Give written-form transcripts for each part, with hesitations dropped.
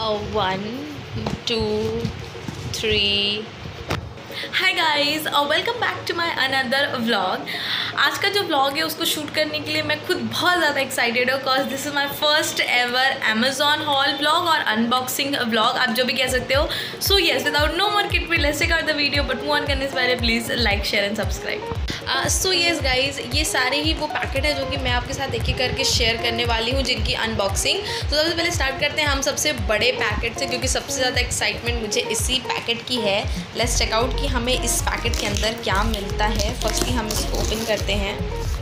1 2 3 hi guys और welcome back to my another vlog. आज का जो व्लॉग है उसको शूट करने के लिए मैं खुद बहुत ज़्यादा एक्साइटेड हूँ because this is my first ever Amazon haul vlog और अनबॉक्सिंग व्लॉग, आप जो भी कह सकते हो। So yes, without no more kit let's check out the video, but move on करने से पहले please like share and subscribe. So yes guys, ये सारे ही वो पैकेट है जो कि मैं आपके साथ एक एक करके शेयर करने वाली हूँ जिनकी अनबॉक्सिंग। तो सबसे पहले स्टार्ट करते हैं हम सबसे बड़े पैकेट से, क्योंकि सबसे ज़्यादा एक्साइटमेंट मुझे इसी पैकेट की है। लेट्स चेक आउट कि हमें इस पैकेट के अंदर क्या मिलता है। फर्स्टली हम इसको ओपन करते हैं।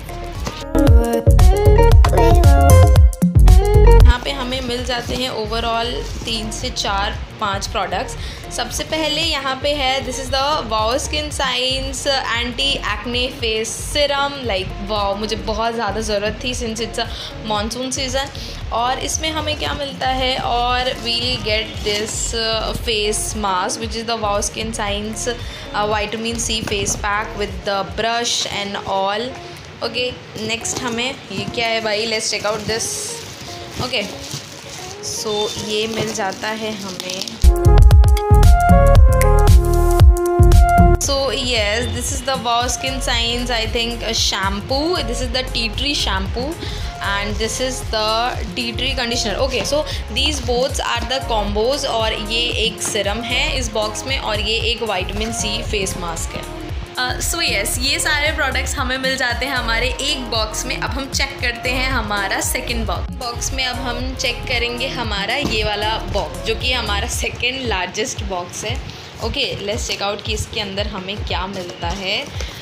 यहाँ पे हमें मिल जाते हैं ओवरऑल 3 से 4-5 प्रोडक्ट्स। सबसे पहले यहाँ पे है this is the wow skin science anti acne face serum. Like wow, मुझे बहुत ज़्यादा ज़रूरत थी since it's a monsoon season. और इसमें हमें क्या मिलता है, और we'll get this face mask which is the wow skin science vitamin C face pack with the brush and all. Okay, next हमें ये क्या है भाई, let's check out this. Okay, so ये मिल जाता है हमें। So yes, this is the wow skin science I think shampoo. This is the tea tree shampoo and this is the tea tree conditioner. Okay, so these boths are the combos, और ये एक सिरम है इस box में और ये एक vitamin C face mask है। सो येस, ये सारे प्रोडक्ट्स हमें मिल जाते हैं हमारे एक बॉक्स में। अब हम चेक करते हैं हमारा सेकंड बॉक्स में। अब हम चेक करेंगे हमारा ये वाला बॉक्स जो कि हमारा सेकंड लार्जेस्ट बॉक्स है। ओके, लेट्स चेक आउट कि इसके अंदर हमें क्या मिलता है।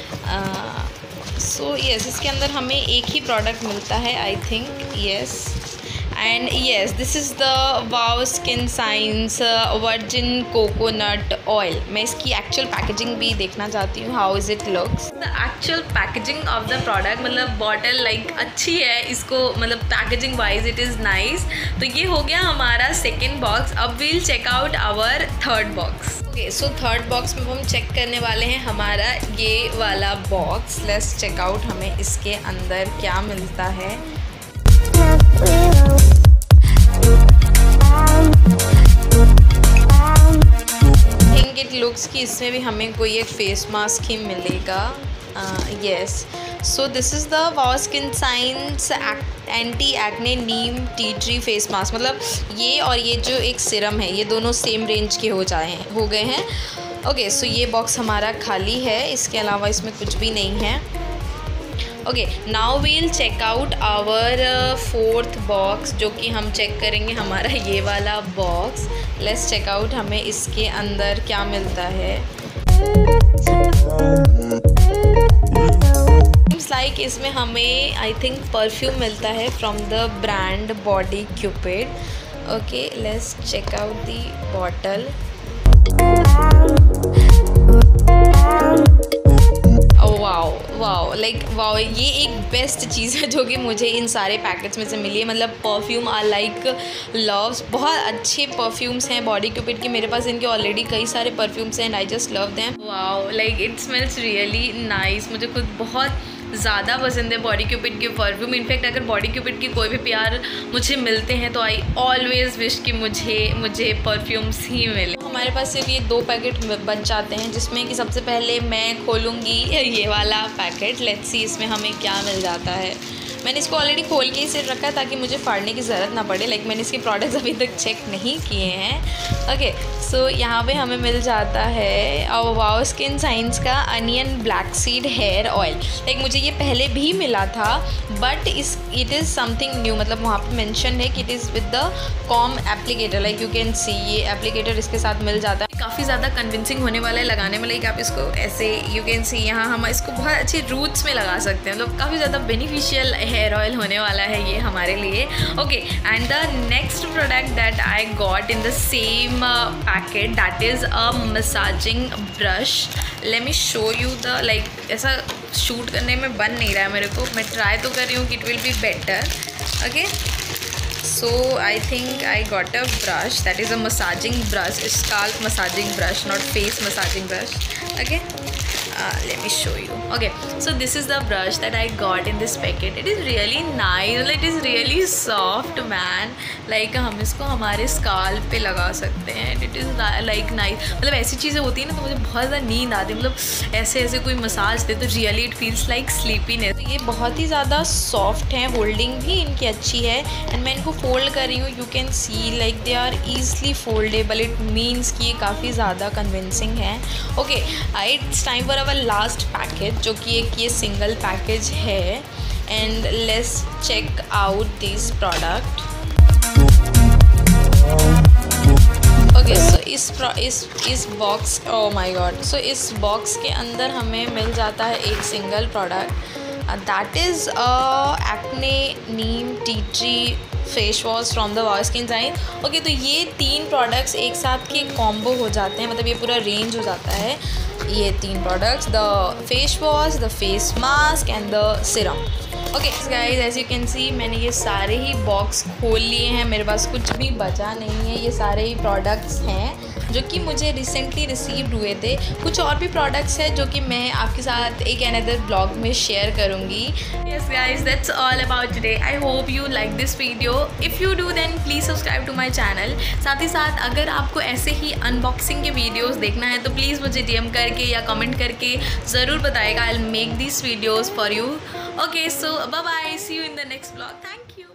सो येस, इसके अंदर हमें एक ही प्रोडक्ट मिलता है I think. Yes and yes, this is the wow skin science virgin coconut oil. मैं इसकी एक्चुअल पैकेजिंग भी देखना चाहती हूँ, how is it looks. The actual packaging of the product, मतलब बॉटल लाइक अच्छी है, इसको मतलब packaging wise it is nice. तो ये हो गया हमारा सेकेंड बॉक्स। अब we'll check out our third box. Okay, so third box में हम चेक करने वाले हैं हमारा ये वाला बॉक्स। लेट्स चेक आउट हमें इसके अंदर क्या मिलता है। थिंक इट लुक्स कि इसमें भी हमें कोई एक फेस मास्क ही मिलेगा। Yes, so this is the wow skin science anti acne neem tea tree face mask. मतलब ये और ये जो एक सिरम है, ये दोनों सेम रेंज के हो गए हैं। ओके, सो ये बॉक्स हमारा खाली है, इसके अलावा इसमें कुछ भी नहीं है। Okay, now we'll check out our fourth box, जो कि हम चेक करेंगे हमारा ये वाला बॉक्स। लेट्स चेक आउट हमें इसके अंदर क्या मिलता है। लाइक इसमें हमें आई थिंक परफ्यूम मिलता है from the brand Body Cupid. Okay, let's check out the bottle. Wow, like wow, ये एक बेस्ट चीज़ है जो कि मुझे इन सारे पैकेट्स में से मिली है। मतलब परफ्यूम आर लाइक लव्स, बहुत अच्छे परफ्यूम्स हैं बॉडी क्यूपिड के। मेरे पास इनके ऑलरेडी कई सारे परफ्यूम्स हैं and I just love them. Wow, like it smells really nice. मुझे खुद बहुत ज़्यादा पसंद है बॉडी क्यूपिड के परफ्यूम। इनफैक्ट अगर बॉडी क्यूपिड की कोई भी प्यार मुझे मिलते हैं तो आई ऑलवेज़ विश कि मुझे परफ्यूम्स ही मिले। हमारे पास सिर्फ ये 2 पैकेट बच जाते हैं, जिसमें कि सबसे पहले मैं खोलूँगी ये वाला पैकेट। लेट्स सी इसमें हमें क्या मिल जाता है। मैंने इसको ऑलरेडी खोल के ही सिर्फ रखा है ताकि मुझे फाड़ने की ज़रूरत ना पड़े। लाइक मैंने इसके प्रोडक्ट्स अभी तक चेक नहीं किए हैं। ओके, सो यहाँ पे हमें मिल जाता है वाओ स्किन साइंस का onion black seed hair oil. Like मुझे ये पहले भी मिला था, but it is something new. मतलब वहाँ पे मेंशन है कि it is with the comb applicator. Like you can see ये एप्लीकेटर इसके साथ मिल जाता है। काफ़ी ज़्यादा कन्विंसिंग होने वाला है लगाने में। लाइक आप इसको ऐसे यू कैन सी, यहाँ हम इसको बहुत अच्छे रूट्स में लगा सकते हैं। मतलब काफ़ी ज़्यादा बेनिफिशियल हेयर ऑयल होने वाला है ये हमारे लिए। Okay, and the next product that I got in the same packet, that is a massaging brush. Let me show you the, like ऐसा शूट करने में बन नहीं रहा है मेरे को। मैं ट्राई तो कर रही हूँ कि it will be better. Okay, so I think I got a brush that is a massaging brush, scalp massaging brush, not face massaging brush. Okay, let me show you. Okay, so this is the brush that I got in this packet. It is really nice, it is really soft man. Like हम इसको हमारे scale पे लगा सकते हैं. It is like nice. मतलब ऐसी चीज़ें होती हैं ना तो मुझे बहुत ज़्यादा नींद आती है. मतलब ऐसे ऐसे कोई मसाज दे तो really it feels like sleepiness. ये बहुत ही ज़्यादा सॉफ्ट हैं, होल्डिंग भी इनकी अच्छी है. एंड मैं इनको फोल्ड कर रही हूँ. You can see like they are easily foldable. It means कि ये काफ़ी ज़्यादा कन्विंसिंग है. ओके, it's time for our last package, जो कि एक ये सिंगल पैकेज है. And let's check out this product. Okay, so इस box, oh my god, so इस बॉक्स के अंदर हमें मिल जाता है एक single product. That is acne neem tea tree face wash from the wow skin science. Okay, तो ये 3 प्रोडक्ट्स एक साथ के कॉम्बो हो जाते हैं. मतलब ये पूरा रेंज हो जाता है. ये 3 products, the face wash, the face mask and the serum. Okay guys, as you can see मैंने ये सारे ही बॉक्स खोल लिए हैं. मेरे पास कुछ भी बचा नहीं है. ये सारे ही प्रोडक्ट्स हैं जो कि मुझे रिसेंटली रिसीव्ड हुए थे. कुछ और भी प्रोडक्ट्स हैं जो कि मैं आपके साथ एक अनदर ब्लॉग में शेयर करूँगी. Yes guys, that's all about today. I hope you like this video. If you do then please subscribe to my channel. साथ ही साथ अगर आपको ऐसे ही अनबॉक्सिंग के वीडियोज़ देखना है तो प्लीज़ मुझे DM करके या कमेंट करके ज़रूर बताएगा. I will make this videos for you. Okay, so bye bye, see you in the next vlog. Thank you.